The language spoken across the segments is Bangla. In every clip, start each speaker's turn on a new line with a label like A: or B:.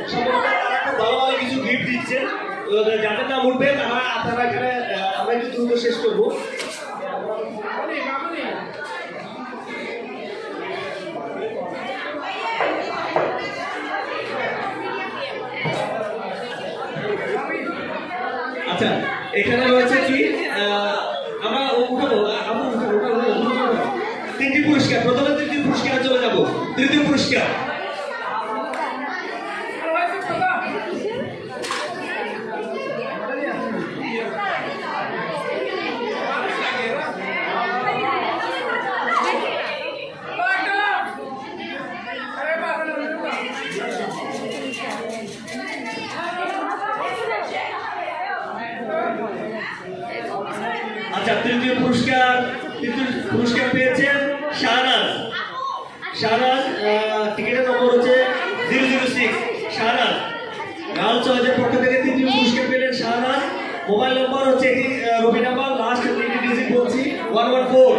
A: সম্ভবত তারা খুব ভালো ভালো কিছু গিফট দিচ্ছে। যাদের নাম উঠবে আপনারা এখানে আমরা একটু দ্রুত শেষ করবো। আচ্ছা, এখানে রয়েছে কি আমরা উঠাবো তিনটি পুরস্কার। প্রথমে তৃতীয় পুরস্কারে চলে যাব। তৃতীয় পুরস্কার আচ্ছা, তৃতীয় পুরস্কার পেয়েছেন শাহনাজ। শাহনাজ টিকেটের নম্বর হচ্ছে 006। শাহনাজ গার্লস চয়েসের পক্ষ থেকে তৃতীয় পুরস্কার পেলেন শাহনাজ। মোবাইল নম্বর হচ্ছে এটি রবি নাম্বার, লাস্ট 3 ডিজিট বলছি 114।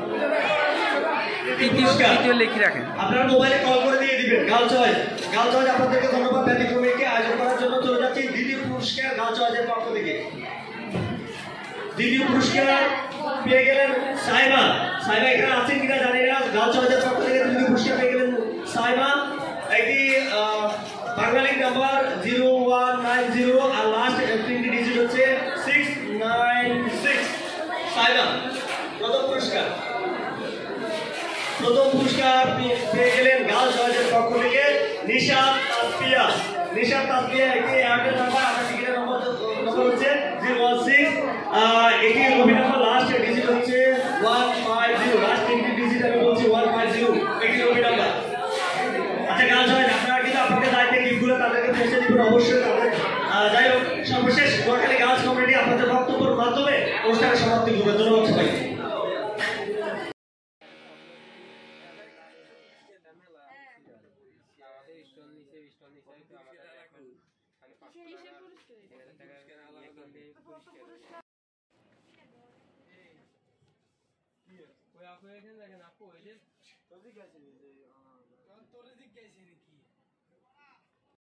A: লিখে রাখেন, আপনারা মোবাইলে কল করে দিয়ে দিবেন। গার্লস চয়েস আপনাদেরকে ধন্যবাদ। ব্যতিক্রমীকে আয়োজন করার জন্য চলে যাচ্ছি দ্বিতীয় পুরস্কার গার্লস চয়েসের পক্ষ থেকে। দ্বিতীয় পুরস্কার পেয়ে গেলেন সাইমা। এখানে আছেন কিনা জানি না। গার্লস চয়েসের পক্ষ থেকে দ্বিতীয় পুরস্কার পেয়ে গেলেন সাইমা। একটি বাঙালি নাম্বার 0190 আর লাস্ট 3 ডিজিট হচ্ছে 696। সাইমা প্রথম পুরস্কার পেয়ে গেলেন গার্লস চয়েসের পক্ষ থেকে নিশাত তাসফিয়া। একটি এয়ারটেল নাম্বার, আপনার টিকেটের নম্বর হচ্ছে 016। এটি রবি নাম্বার, লাস্ট ডিজিট হচ্ছে 150। লাস্ট 3 ডিজিট আমি বলছি 150। এটি রবি নাম্বার। আচ্ছা, গার্লস চয়েস আপনারা কিন্তু আপনাদের দায়িত্বে গিফটগুলো তাদেরকে পৌঁছে দিবেন অবশ্যই। তাদের যাই হোক, সর্বশেষ নোয়াখালী গার্লস কমিউনিটি আপনাদের বক্তব্যের মাধ্যমে অনুষ্ঠানের সমাপ্তি করবে। ধন্যবাদ সবাইকে।
B: ওই আপনি এখানে দেখেন আপু ওই যে তোর দিকে আছে